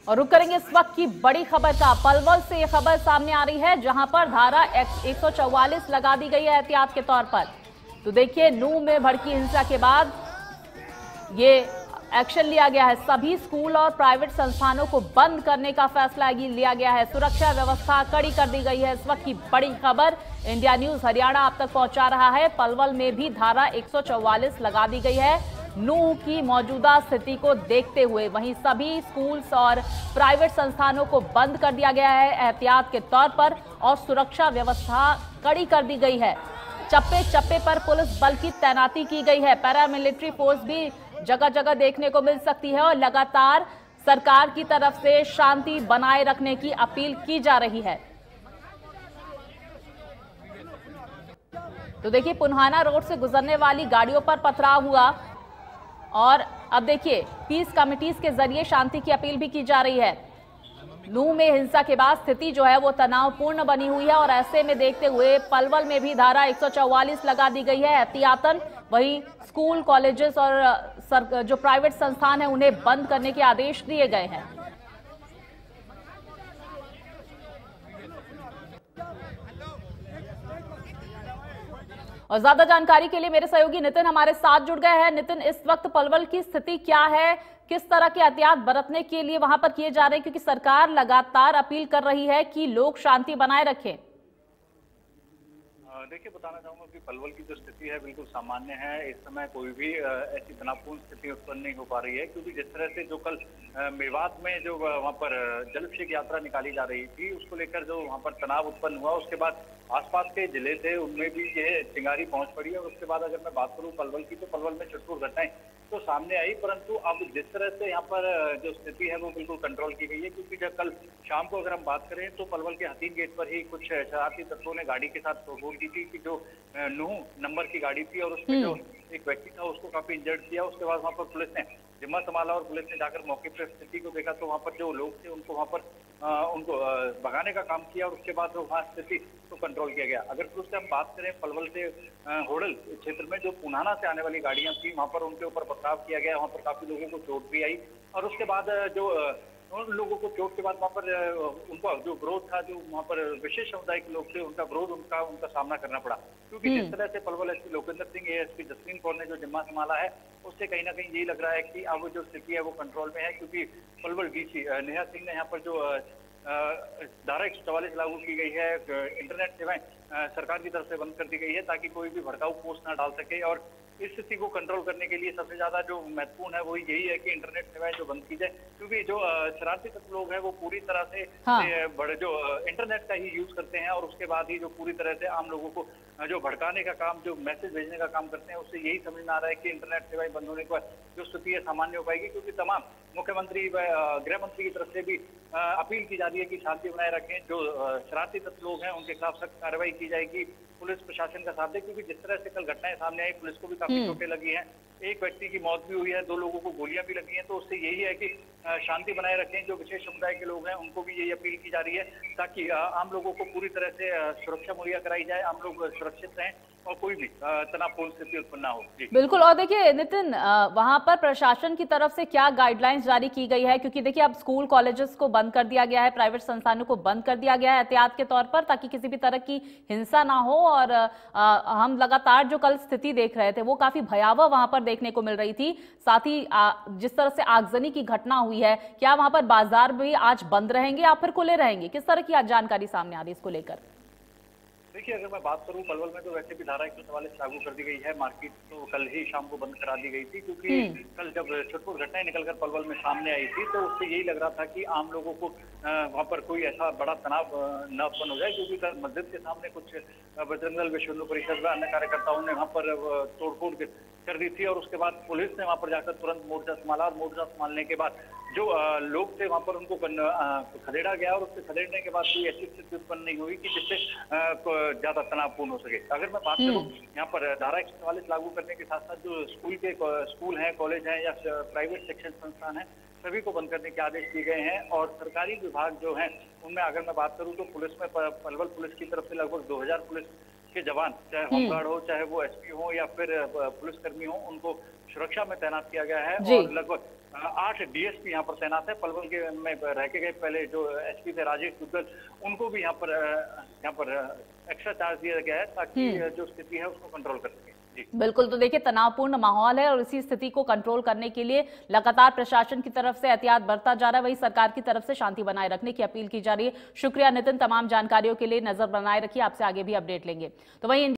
और रुक करेंगे इस वक्त की बड़ी खबर का। पलवल से ये खबर सामने आ रही है जहां पर धारा 144 लगा दी गई है एहतियात के तौर पर। तो देखिए, नूंह में भड़की हिंसा के बाद ये एक्शन लिया गया है। सभी स्कूल और प्राइवेट संस्थानों को बंद करने का फैसला लिया गया है। सुरक्षा व्यवस्था कड़ी कर दी गई है। इस वक्त की बड़ी खबर इंडिया न्यूज हरियाणा आप तक पहुंचा रहा है। पलवल में भी धारा 144 लगा दी गई है नूंह की मौजूदा स्थिति को देखते हुए। वहीं सभी स्कूल्स और प्राइवेट संस्थानों को बंद कर दिया गया है एहतियात के तौर पर और सुरक्षा व्यवस्था कड़ी कर दी गई है। चप्पे चप्पे पर पुलिस बल की तैनाती की गई है। पैरामिलिट्री फोर्स भी जगह जगह देखने को मिल सकती है और लगातार सरकार की तरफ से शांति बनाए रखने की अपील की जा रही है। तो देखिए, पुन्हाना रोड से गुजरने वाली गाड़ियों पर पथराव हुआ और अब देखिए पीस कमिटीज के जरिए शांति की अपील भी की जा रही है। नूंह में हिंसा के बाद स्थिति जो है वो तनावपूर्ण बनी हुई है और ऐसे में देखते हुए पलवल में भी धारा 144 लगा दी गई है एहतियातन। वहीं स्कूल, कॉलेजेस और जो प्राइवेट संस्थान है उन्हें बंद करने के आदेश दिए गए हैं। और ज्यादा जानकारी के लिए मेरे सहयोगी नितिन हमारे साथ जुड़ गए हैं। नितिन, इस वक्त पलवल की स्थिति क्या है? किस तरह के एहतियात बरतने के लिए वहां पर किए जा रहे हैं, क्योंकि सरकार लगातार अपील कर रही है कि लोग शांति बनाए रखें? देखिए, बताना चाहूंगा कि पलवल की जो स्थिति है बिल्कुल सामान्य है। इस समय कोई भी ऐसी तनावपूर्ण स्थिति उत्पन्न नहीं हो पा रही है, क्योंकि जिस तरह से जो कल मेवात में जो वहां पर जलभिषेक यात्रा निकाली जा रही थी, उसको लेकर जो वहां पर तनाव उत्पन्न हुआ, उसके बाद आसपास के जिले थे उनमें भी ये चिंगारी पहुंच पड़ी। और उसके बाद अगर मैं बात करूं पलवल की, तो पलवल में छुटपुट घटनाएं तो सामने आई, परंतु अब जिस तरह से यहाँ पर जो स्थिति है वो बिल्कुल कंट्रोल की गई है। क्योंकि जब कल शाम को अगर हम बात करें तो पलवल के हसीन गेट पर ही कुछ शरारती तत्वों ने गाड़ी के साथ तोड़फोड़ की थी कि जो नूंह नंबर की गाड़ी थी और उसमें जो एक व्यक्ति था उसको काफी इंजर्ड किया। उसके बाद वहां पर पुलिस ने जिम्मा संभाला और पुलिस ने जाकर मौके पर स्थिति को देखा तो वहां पर जो लोग थे उनको वहां पर उनको भगाने का काम किया और उसके बाद वहां स्थिति को कंट्रोल किया गया। अगर फिर उससे हम बात करें पलवल से होडल क्षेत्र में जो पुन्हाना से आने वाली गाड़ियां थी, वहां पर उनके ऊपर पथराव किया गया। वहां पर काफी लोगों को चोट भी आई और उसके बाद जो उन लोगों को चोट के बाद वहां पर उनका जो विरोध था, जो वहां पर विशेष समुदाय के लोग थे, उनका विरोध उनका सामना करना पड़ा। क्योंकि जिस तरह से पलवल एसपी लोकेंद्र सिंह, एएसपी जसवीन कौर ने जो जिम्मा संभाला है, उससे कहीं ना कहीं यही लग रहा है कि अब जो स्थिति है वो कंट्रोल में है। क्योंकि पलवल डीसी नेहा सिंह ने यहाँ पर जो धारा 144 लागू की गई है, इंटरनेट सेवाएं सरकार की तरफ से बंद कर दी गई है ताकि कोई भी भड़काऊ पोस्ट ना डाल सके। और इस स्थिति को कंट्रोल करने के लिए सबसे ज्यादा जो महत्वपूर्ण है वो यही है कि इंटरनेट सेवाएं जो बंद की जाए। क्योंकि जो शरारती तत्व लोग हैं वो पूरी तरह से बड़े जो इंटरनेट का ही यूज करते हैं और उसके बाद ही जो पूरी तरह से आम लोगों को जो भड़काने का काम, जो मैसेज भेजने का काम करते हैं, उससे यही समझ में आ रहा है कि इंटरनेट सेवाएं बंद होने के बाद जो स्थिति है सामान्य हो पाएगी। क्योंकि तमाम मुख्यमंत्री व गृह मंत्री की तरफ से भी अपील की जा रही है कि शांति बनाए रखें। जो शरारती तत्व लोग हैं उनके खिलाफ सख्त कार्रवाई की जाएगी, पुलिस प्रशासन का साथ दे। क्योंकि जिस तरह से कल घटनाएं सामने आई, पुलिस को भी काफी चोटें लगी हैं, एक व्यक्ति की मौत भी हुई है, 2 लोगों को गोलियां भी लगी हैं। तो उससे यही है कि शांति बनाए रखें। जो विशेष समुदाय के लोग हैं उनको भी यही अपील की जा रही है ताकि आम लोगों को पूरी तरह से सुरक्षा मुहैया कराई जाए, आम लोग सुरक्षित रहें और कोई भी तनावपूर्ण स्थिति उत्पन्न ना हो। बिल्कुल। और देखिए नितिन, वहां पर प्रशासन की तरफ से क्या गाइडलाइंस जारी की गई है? क्योंकि देखिए अब स्कूल कॉलेजेस को बंद कर दिया गया है, प्राइवेट संस्थानों को बंद कर दिया गया है एहतियात के तौर पर, ताकि किसी भी तरह की हिंसा ना हो। और हम लगातार जो कल स्थिति देख रहे थे वो काफी भयावह वहां पर देखने को मिल रही थी। साथ ही जिस तरह से आगजनी की घटना हुई है, क्या वहां पर बाजार भी आज बंद रहेंगे या फिर खुले रहेंगे? किस तरह की आज जानकारी सामने आ रही है इसको लेकर? देखिए, अगर मैं बात करूं पलवल में तो वैसे भी धारा 144 लागू कर दी गई है। मार्केट तो कल ही शाम को बंद करा दी गई थी, क्योंकि कल जब छुटपुट घटनाएं निकलकर पलवल में सामने आई थी तो उससे यही लग रहा था कि आम लोगों को वहां पर कोई ऐसा बड़ा तनाव न उत्पन्न हो जाए। क्योंकि कल मस्जिद के सामने कुछ बजरंग दल, विश्व हिंदू परिषद व अन्य कार्यकर्ताओं ने वहां पर तोड़फोड़ कर दी थी और उसके बाद पुलिस ने वहां पर जाकर तुरंत मोर्चा संभाला और मोर्चा संभालने के बाद जो लोग थे वहां पर उनको खदेड़ा गया और उससे खदेड़ने के बाद कोई ऐसी स्थिति उत्पन्न नहीं हुई कि जिससे ज्यादा तनावपूर्ण हो सके। अगर मैं बात करूं यहाँ पर धारा 144 लागू करने के साथ साथ जो स्कूल हैं, कॉलेज हैं या प्राइवेट शिक्षण संस्थान है, सभी को बंद करने के आदेश दिए गए हैं। और सरकारी विभाग जो हैं उनमें अगर मैं बात करूं तो पुलिस में पलवल पुलिस की तरफ से लगभग 2000 पुलिस के जवान, चाहे होमगार्ड हो, चाहे वो एसपी हो या फिर पुलिसकर्मी हो, उनको सुरक्षा में तैनात किया गया है। और लगभग 8 डीएसपी यहाँ पर तैनात है। पलवल के में रह के गए पहले जो एसपी थे राजेश दुग्गल, उनको भी यहाँ पर एक्स्ट्रा चार्ज दिया गया है ताकि जो स्थिति है उसको कंट्रोल कर सके। बिल्कुल, तो देखिए तनावपूर्ण माहौल है और इसी स्थिति को कंट्रोल करने के लिए लगातार प्रशासन की तरफ से एहतियात बरता जा रहा है, वही सरकार की तरफ से शांति बनाए रखने की अपील की जा रही है। शुक्रिया नितिन, तमाम जानकारियों के लिए नजर बनाए रखिए, आपसे आगे भी अपडेट लेंगे। तो वही